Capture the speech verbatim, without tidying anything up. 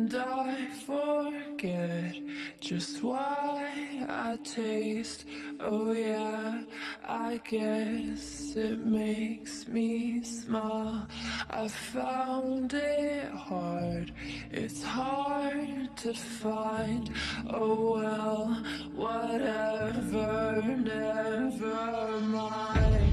And I forget just why I taste. Oh yeah, I guess it makes me smile. I found it hard, it's hard to find. Oh well, whatever, never mind.